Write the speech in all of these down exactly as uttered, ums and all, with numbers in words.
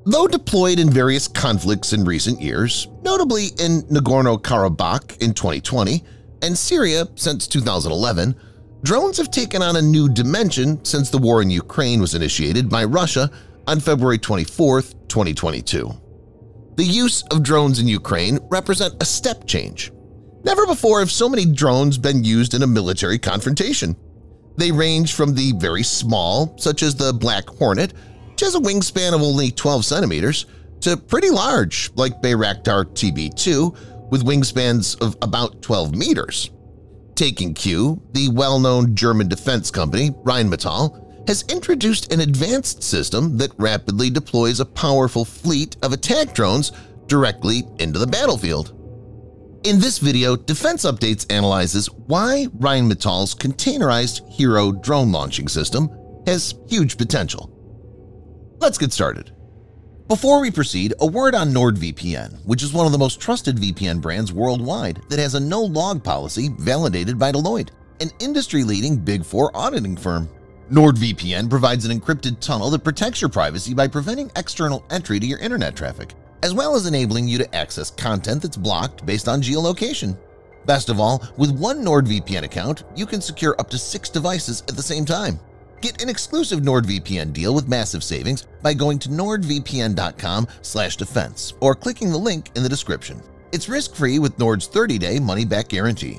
Though deployed in various conflicts in recent years, notably in Nagorno-Karabakh in twenty twenty and Syria since two thousand eleven, drones have taken on a new dimension since the war in Ukraine was initiated by Russia on February twenty-fourth, twenty twenty-two. The use of drones in Ukraine represent a step change. Never before have so many drones been used in a military confrontation. They range from the very small, such as the Black Hornet, which has a wingspan of only twelve centimeters, to pretty large, like Bayraktar T B two, with wingspans of about twelve meters. Taking cue, the well-known German defense company Rheinmetall has introduced an advanced system that rapidly deploys a powerful fleet of attack drones directly into the battlefield. In this video, Defense Updates analyzes why Rheinmetall's containerized Hero drone launching system has huge potential. Let's get started. Before we proceed, a word on NordVPN, which is one of the most trusted V P N brands worldwide that has a no-log policy validated by Deloitte, an industry-leading Big Four auditing firm. NordVPN provides an encrypted tunnel that protects your privacy by preventing external entry to your internet traffic, as well as enabling you to access content that's blocked based on geolocation. Best of all, with one NordVPN account, you can secure up to six devices at the same time. Get an exclusive NordVPN deal with massive savings by going to nordvpn dot com slash defense or clicking the link in the description. It's risk-free with Nord's thirty day money-back guarantee.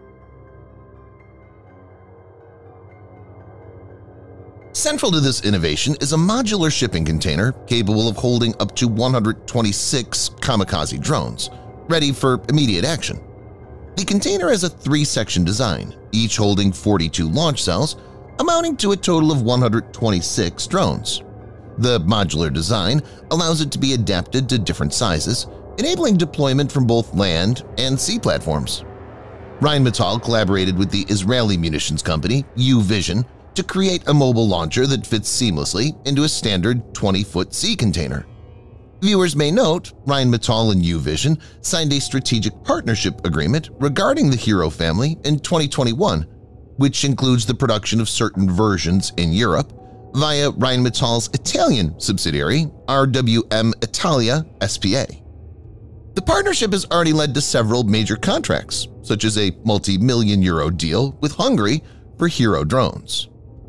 Central to this innovation is a modular shipping container capable of holding up to one hundred twenty-six kamikaze drones, ready for immediate action. The container has a three-section design, each holding forty-two launch cells, amounting to a total of one hundred twenty-six drones. The modular design allows it to be adapted to different sizes, enabling deployment from both land and sea platforms. Rheinmetall collaborated with the Israeli munitions company U-Vision to create a mobile launcher that fits seamlessly into a standard twenty foot sea container. Viewers may note Rheinmetall and U-Vision signed a strategic partnership agreement regarding the Hero family in twenty twenty-one, which includes the production of certain versions in Europe via Rheinmetall's Italian subsidiary R W M Italia S P A. The partnership has already led to several major contracts, such as a multi-million euro deal with Hungary for Hero drones.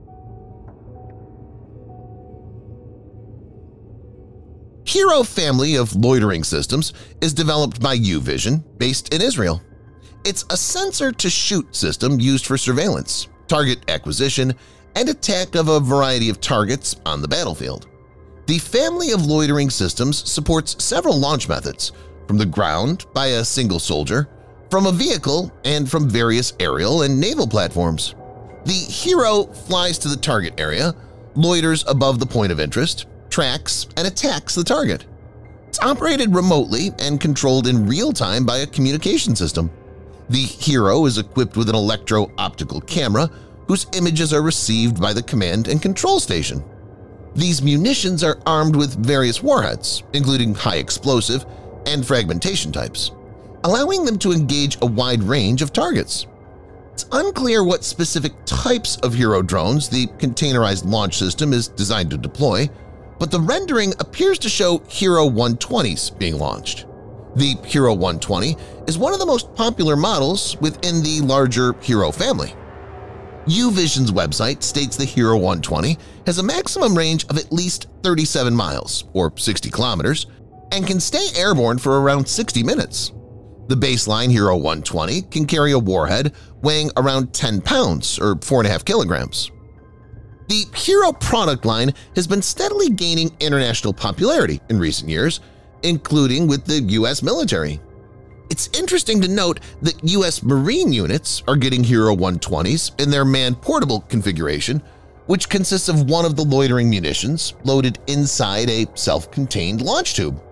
Hero family of loitering systems is developed by U-Vision, based in Israel. It's a sensor-to-shoot system used for surveillance, target acquisition, and attack of a variety of targets on the battlefield. The family of loitering systems supports several launch methods, from the ground by a single soldier, from a vehicle, and from various aerial and naval platforms. The Hero flies to the target area, loiters above the point of interest, tracks, and attacks the target. It's operated remotely and controlled in real time by a communication system. The Hero is equipped with an electro-optical camera whose images are received by the command and control station. These munitions are armed with various warheads, including high explosive and fragmentation types, allowing them to engage a wide range of targets. It's unclear what specific types of Hero drones the containerized launch system is designed to deploy, but the rendering appears to show Hero one twenties being launched. The Hero one twenty is one of the most popular models within the larger Hero family. U-Vision's website states the Hero one twenty has a maximum range of at least thirty-seven miles, or sixty kilometers, and can stay airborne for around sixty minutes. The baseline Hero one twenty can carry a warhead weighing around ten pounds, or four point five kilograms. The Hero product line has been steadily gaining international popularity in recent years, including with the U S military. It's interesting to note that U S Marine units are getting Hero one twenties in their man-portable configuration, which consists of one of the loitering munitions loaded inside a self-contained launch tube.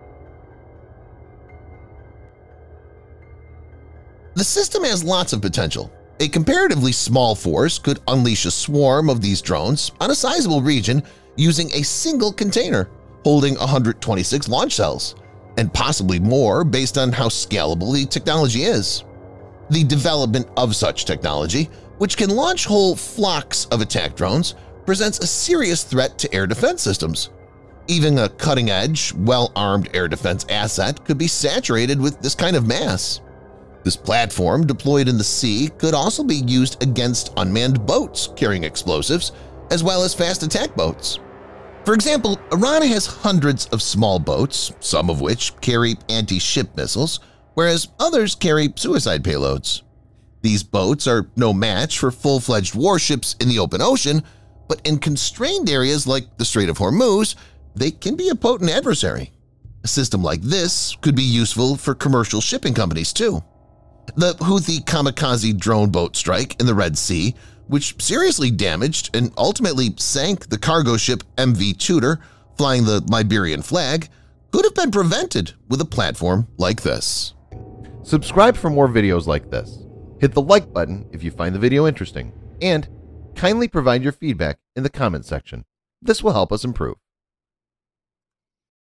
The system has lots of potential. A comparatively small force could unleash a swarm of these drones on a sizable region using a single container holding one hundred twenty-six launch cells, and possibly more based on how scalable the technology is. The development of such technology, which can launch whole flocks of attack drones, presents a serious threat to air defense systems. Even a cutting-edge, well-armed air defense asset could be saturated with this kind of mass. This platform deployed in the sea could also be used against unmanned boats carrying explosives, as well as fast attack boats. For example, Iran has hundreds of small boats, some of which carry anti-ship missiles, whereas others carry suicide payloads. These boats are no match for full-fledged warships in the open ocean, but in constrained areas like the Strait of Hormuz, they can be a potent adversary. A system like this could be useful for commercial shipping companies too. The Houthi kamikaze drone boat strike in the Red Sea, which seriously damaged and ultimately sank the cargo ship M V Tudor flying the Liberian flag, could have been prevented with a platform like this. Subscribe for more videos like this. Hit the like button if you find the video interesting, and kindly provide your feedback in the comment section. This will help us improve.